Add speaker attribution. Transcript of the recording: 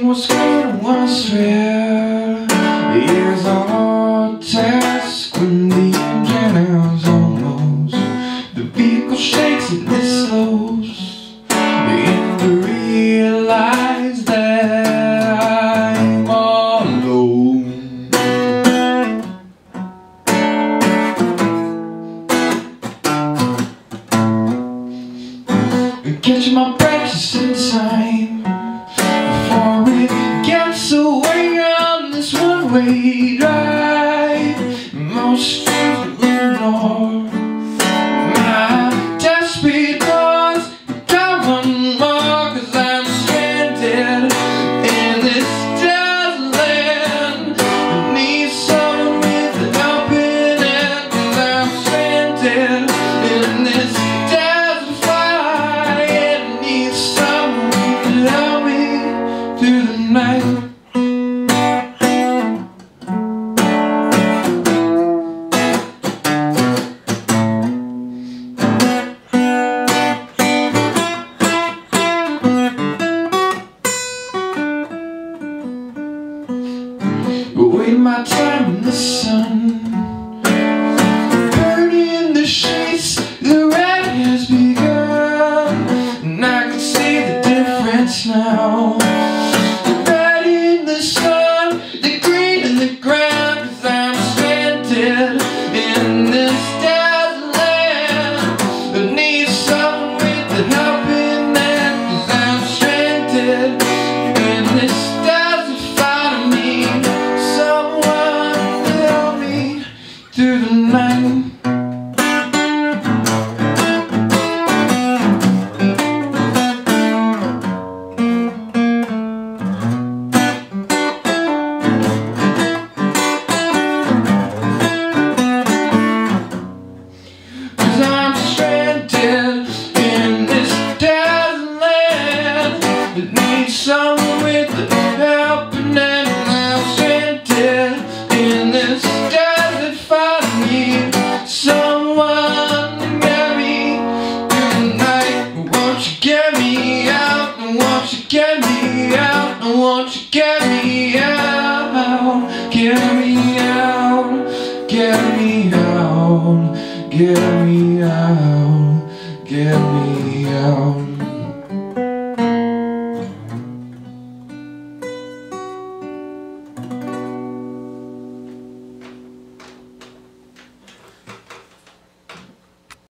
Speaker 1: Everything was good and was fair. Years on our task when the engine is almost. The vehicle shakes and it slows. Begin to realize that I'm all alone. Catching my breath just in time before it gets away on this one-way drive. Most things ignore my desperate cause. Got one more, 'cause I'm stranded in this desert land. I need someone with a helping hand, 'cause I'm stranded in this desert fire. I need someone to help me through the night. Waiting my time in the sun, burning the sheets, the red has begun, and I can see the difference now. The red in the sun, the green in the ground, 'cause I'm stranded in this desert land. I need someone with a helping hand, 'cause I'm stranded in this desert fight. I need someone to help me through the night. I'm stranded in this desert land. I need someone with a helping hand. I'm stranded in this desert fight. I need someone to get me through the night. Won't you get me out? Won't you get me out? Won't you get me out? Get me out. Get me out. Get me out, get me out.